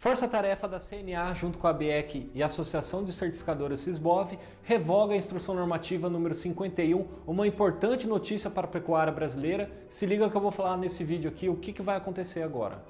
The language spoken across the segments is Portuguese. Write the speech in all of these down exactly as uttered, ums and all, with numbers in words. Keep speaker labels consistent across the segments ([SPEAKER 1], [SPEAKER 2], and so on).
[SPEAKER 1] Força-tarefa da C N A, junto com a B E C e a Associação de Certificadoras Sisbov, revoga a Instrução Normativa número cinquenta e um, uma importante notícia para a pecuária brasileira. Se liga que eu vou falar nesse vídeo aqui o que, que vai acontecer agora.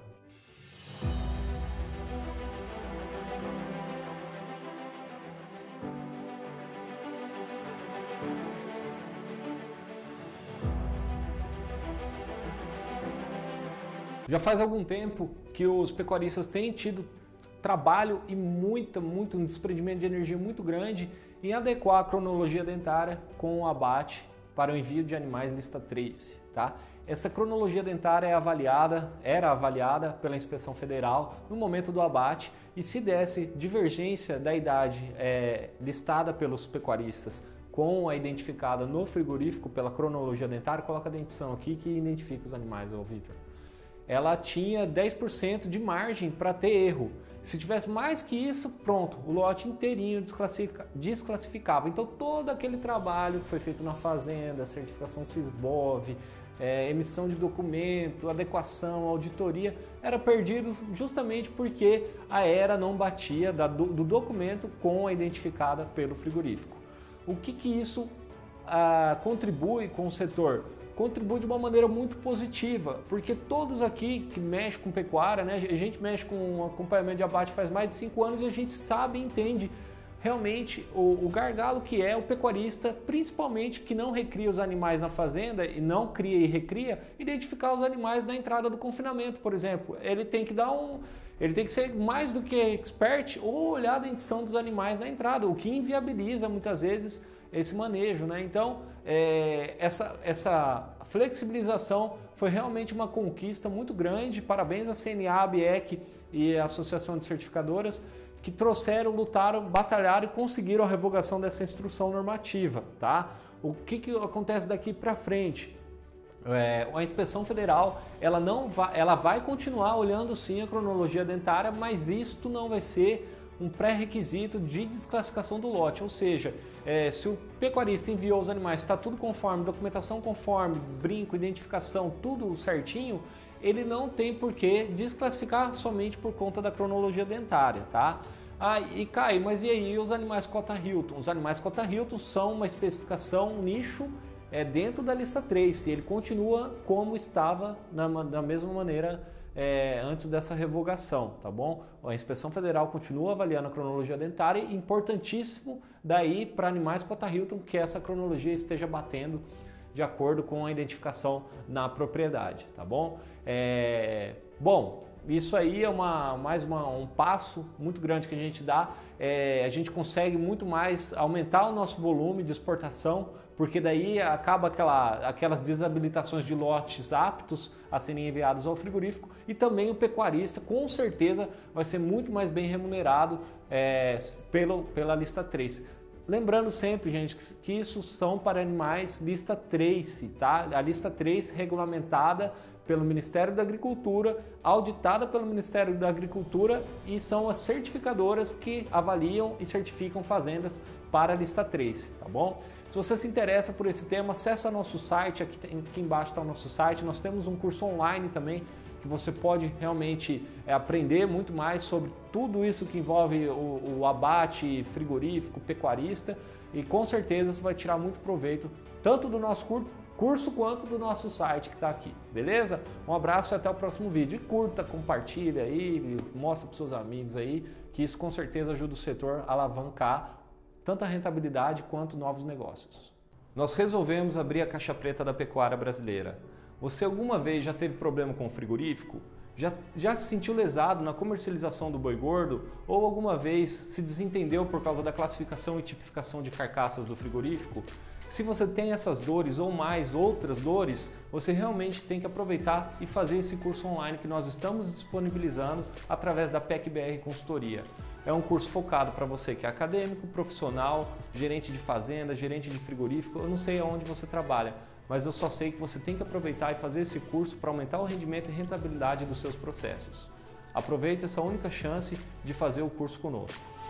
[SPEAKER 1] Já faz algum tempo que os pecuaristas têm tido trabalho e muita, muito, um desprendimento de energia muito grande em adequar a cronologia dentária com o abate para o envio de animais lista três. Tá? Essa cronologia dentária é avaliada, era avaliada pela Inspeção Federal no momento do abate, e se desse divergência da idade é, listada pelos pecuaristas com a identificada no frigorífico pela cronologia dentária, coloca a dentição aqui que identifica os animais, ô Victor. Ela tinha dez por cento de margem para ter erro. Se tivesse mais que isso, pronto, o lote inteirinho desclassifica, desclassificava. Então todo aquele trabalho que foi feito na fazenda, certificação Sisbov, é, emissão de documento, adequação, auditoria, era perdido justamente porque a ERA não batia da, do, do documento com a identificada pelo frigorífico. O que que isso ah, contribui com o setor? Contribui de uma maneira muito positiva, porque todos aqui que mexem com pecuária, né, a gente mexe com acompanhamento de abate faz mais de cinco anos e a gente sabe e entende realmente o, o gargalo que é o pecuarista, principalmente que não recria os animais na fazenda e não cria e recria, identificar os animais na entrada do confinamento, por exemplo. Ele tem que dar um, ele tem que ser mais do que expert ou olhar a dentição dos animais na entrada, o que inviabiliza muitas vezes esse manejo, né? Então, é, essa, essa flexibilização foi realmente uma conquista muito grande. Parabéns à C N A, a B E C e a Associação de Certificadoras que trouxeram, lutaram, batalharam e conseguiram a revogação dessa instrução normativa, tá? O que, que acontece daqui para frente? É, a Inspeção Federal ela não vai, ela vai continuar olhando sim a cronologia dentária, mas isto não vai ser um pré-requisito de desclassificação do lote, ou seja, é, se o pecuarista enviou os animais, está tudo conforme, documentação conforme, brinco, identificação, tudo certinho, ele não tem por que desclassificar somente por conta da cronologia dentária, tá? Ah, e Caio, mas e aí os animais cota Hilton? Os animais cota Hilton são uma especificação, um nicho é, dentro da lista três, e ele continua como estava na, da mesma maneira É, antes dessa revogação, tá bom? A Inspeção Federal continua avaliando a cronologia dentária, e importantíssimo daí para animais cota Hilton que essa cronologia esteja batendo de acordo com a identificação na propriedade, tá bom? É, bom, isso aí é uma, mais uma, um passo muito grande que a gente dá, é, a gente consegue muito mais aumentar o nosso volume de exportação, porque daí acaba aquela, aquelas desabilitações de lotes aptos a serem enviados ao frigorífico, e também o pecuarista com certeza vai ser muito mais bem remunerado é, pelo, pela lista três. Lembrando sempre, gente, que isso são para animais lista três, tá? A lista três regulamentada pelo Ministério da Agricultura, auditada pelo Ministério da Agricultura, e são as certificadoras que avaliam e certificam fazendas para a lista três, tá bom? Se você se interessa por esse tema, acessa nosso site, aqui, aqui embaixo está o nosso site, nós temos um curso online também, que você pode realmente é, aprender muito mais sobre tudo isso que envolve o, o abate frigorífico, pecuarista, e com certeza você vai tirar muito proveito tanto do nosso curso, curso quanto do nosso site que está aqui, beleza? Um abraço e até o próximo vídeo. E curta, compartilha aí, mostra para os seus amigos aí, que isso com certeza ajuda o setor a alavancar tanto a rentabilidade quanto novos negócios. Nós resolvemos abrir a caixa preta da pecuária brasileira. Você alguma vez já teve problema com o frigorífico? Já, já se sentiu lesado na comercialização do boi gordo? Ou alguma vez se desentendeu por causa da classificação e tipificação de carcaças do frigorífico? Se você tem essas dores ou mais outras dores, você realmente tem que aproveitar e fazer esse curso online que nós estamos disponibilizando através da P E C B R Consultoria. É um curso focado para você que é acadêmico, profissional, gerente de fazenda, gerente de frigorífico, eu não sei aonde você trabalha, mas eu só sei que você tem que aproveitar e fazer esse curso para aumentar o rendimento e rentabilidade dos seus processos. Aproveite essa única chance de fazer o curso conosco.